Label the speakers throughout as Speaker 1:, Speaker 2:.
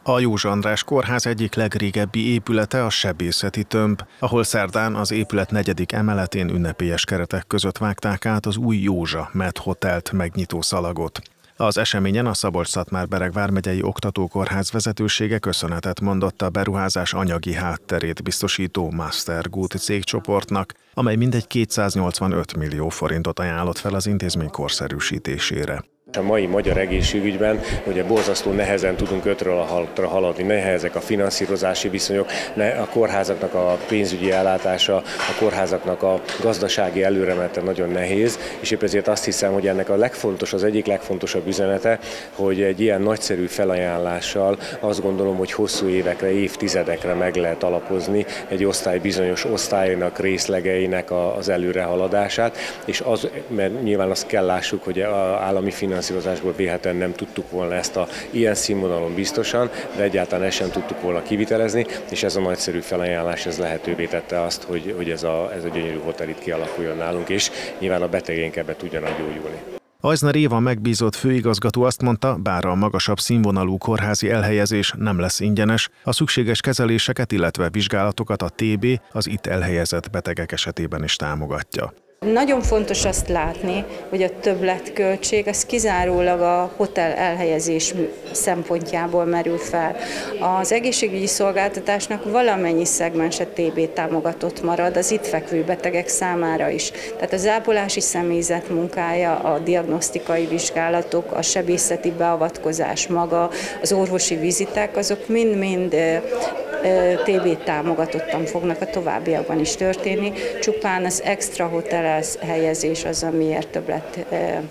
Speaker 1: A Józsa András Kórház egyik legrégebbi épülete a Sebészeti Tömb, ahol szerdán az épület 4. emeletén ünnepélyes keretek között vágták át az új Józsa Med Hotelt megnyitó szalagot. Az eseményen a Szabolcs-Szatmár-Bereg vármegyei oktatókórház vezetősége köszönetet mondott a beruházás anyagi hátterét biztosító Master Good cégcsoportnak, amely mindegy 285 millió forintot ajánlott fel az intézmény korszerűsítésére.
Speaker 2: A mai magyar egészségügyben ugye borzasztó nehezen tudunk 5-ről 6-ra haladni, nehezek a finanszírozási viszonyok, a kórházaknak a pénzügyi ellátása, a kórházaknak a gazdasági előremenete nagyon nehéz, és épp ezért azt hiszem, hogy ennek az egyik legfontosabb üzenete, hogy egy ilyen nagyszerű felajánlással azt gondolom, hogy hosszú évekre, évtizedekre meg lehet alapozni egy osztály bizonyos osztályainak, részlegeinek az előrehaladását, és mert nyilván azt kell lássuk, hogy az állami finanszírozásból vélhetően nem tudtuk volna ezt ilyen színvonalon biztosan, de egyáltalán ezt sem tudtuk volna kivitelezni, és ez a nagyszerű felajánlás ez lehetővé tette azt, hogy ez a gyönyörű hotel itt kialakuljon nálunk, és nyilván a betegeink ebbe tudjanak gyógyulni.
Speaker 1: Ajznár Éva megbízott főigazgató azt mondta, bár a magasabb színvonalú kórházi elhelyezés nem lesz ingyenes, a szükséges kezeléseket, illetve vizsgálatokat a TB az itt elhelyezett betegek esetében is támogatja.
Speaker 3: Nagyon fontos azt látni, hogy a többletköltség az kizárólag a hotel elhelyezés szempontjából merül fel. Az egészségügyi szolgáltatásnak valamennyi szegmense TB támogatott marad az itt fekvő betegek számára is. Tehát az ápolási személyzet munkája, a diagnosztikai vizsgálatok, a sebészeti beavatkozás maga, az orvosi viziták, azok mind-mind TB támogatottan fognak a továbbiakban is történni, csupán az extra hotel helyezés az, amiért többlet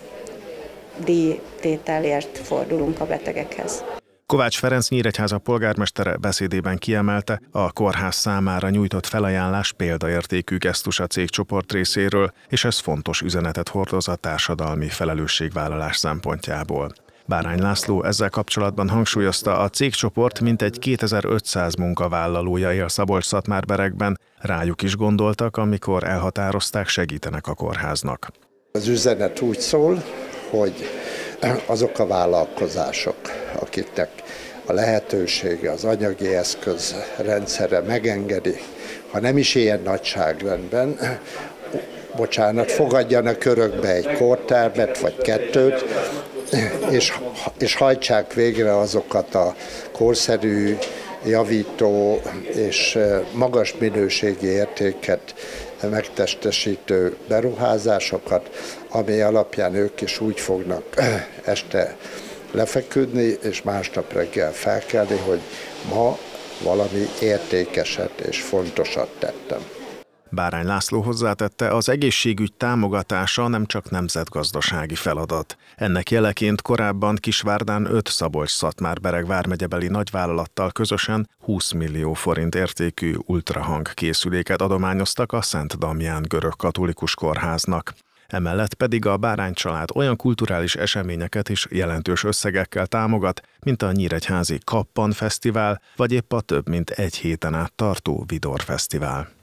Speaker 3: díjtételért fordulunk a betegekhez.
Speaker 1: Kovács Ferenc Nyíregyháza polgármestere beszédében kiemelte, a kórház számára nyújtott felajánlás példaértékű gesztus a cégcsoport részéről, és ez fontos üzenetet hordoz a társadalmi felelősségvállalás szempontjából. Bárány László ezzel kapcsolatban hangsúlyozta, a cégcsoport mintegy 2500 munkavállalója él Szabolcs-Szatmár-Beregben, rájuk is gondoltak, amikor elhatározták, segítenek a kórháznak.
Speaker 4: Az üzenet úgy szól, hogy azok a vállalkozások, akiknek a lehetősége, az anyagi eszköz rendszere megengedi, ha nem is ilyen nagyságrendben, fogadjanak örökbe egy kórtermet vagy kettőt, és hajtsák végre azokat a korszerű, javító és magas minőségi értéket megtestesítő beruházásokat, ami alapján ők is úgy fognak este lefeküdni, és másnap reggel felkelni, hogy ma valami értékeset és fontosat tettem.
Speaker 1: Bárány László hozzátette, az egészségügy támogatása nem csak nemzetgazdasági feladat. Ennek jeleként korábban Kisvárdán 5 Szabolcs-Szatmár-Bereg vármegyebeli nagyvállalattal közösen 20 millió forint értékű ultrahang készüléket adományoztak a Szent Damján görögkatolikus kórháznak. Emellett pedig a Bárány család olyan kulturális eseményeket is jelentős összegekkel támogat, mint a nyíregyházi Kappan Fesztivál, vagy épp a több mint egy héten át tartó Vidor Fesztivál.